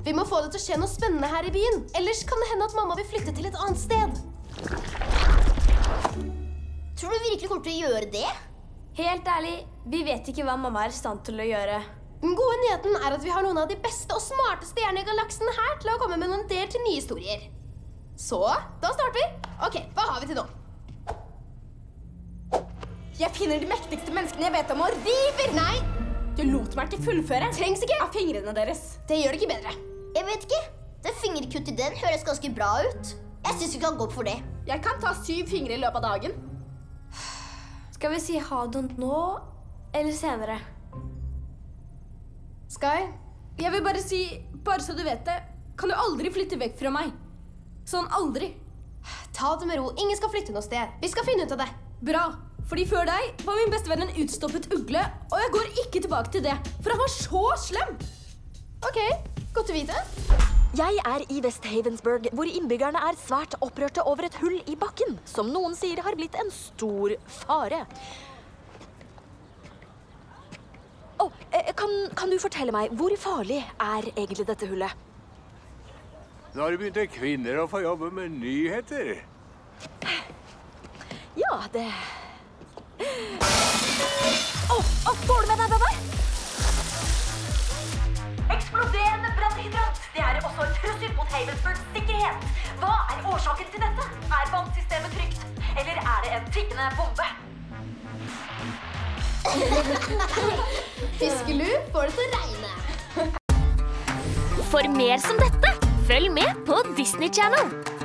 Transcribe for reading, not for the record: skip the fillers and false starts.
Vi må få det til å skje noe spennende her i byen. Ellers kan det hende at mamma vil flytte til et annet sted. Tror du virkelig kommer til å gjøre det? Helt ærlig, vi vet ikke hva mamma er i stand til å gjøre. Den gode nyheten er at vi har noen av de beste og smarteste stjernene i galaksen her til å komme med noen ideer til nye historier. Så, da starter vi. Ok, hva har vi til nå? Jeg finner de mektigste menneskene jeg vet om og river! Nei, Du lot meg ikke fullføre. trengs ikke. Av fingrene deres. Det gjør det ikke bedre. Jeg vet ikke. Det fingerkuttet i den høres ganske bra ut. Jeg synes vi kan gå for det. Jeg kan ta 7 fingre i løpet av dagen. Skal vi si ha det nå, eller senere? Sky, Jeg vil bare si, bare så du vet det, kan du aldri flytte vekk fra meg. Sånn aldri. ta det med ro. Ingen skal flytte noe sted. Vi skal finne ut av det. Bra, fordi før deg var min bestevenn en utstoppet ugle, og jeg går ikke tilbake til det, for han var så slem. Ok, godt å vite. Jeg er i West Havensburg, hvor innbyggerne er svært opprørte over et hull i bakken, som noen sier har blitt en stor fare. Kan du fortelle meg, hvor farlig er egentlig dette hullet? Når begynte kvinner å få jobbe med nyheter? Ja, det... får du med deg det der? Eksploderende brannhydrant! Det er også en trussel mot Havensburgs sikkerhet. Hva er årsaken til dette? Er vannsystemet trygt? Eller er det en tikkende bombe? Fiskelu får det til å regne. For mer som dette, følg med på Disney Channel.